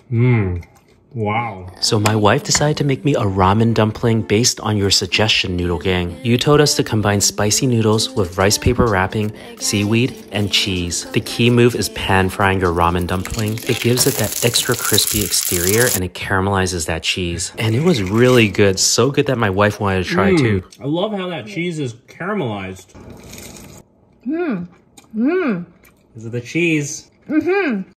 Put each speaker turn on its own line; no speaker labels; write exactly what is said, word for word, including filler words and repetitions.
Mmm. Wow.
So my wife decided to make me a ramen dumpling based on your suggestion, Noodle Gang. You told us to combine spicy noodles with rice paper wrapping, seaweed, and cheese. The key move is pan frying your ramen dumpling. It gives it that extra crispy exterior and it caramelizes that cheese. And it was really good. So good that my wife wanted to try
mm.
too.
I love how that cheese is caramelized.
Mmm. Mmm.
This is the cheese.
Mm-hmm.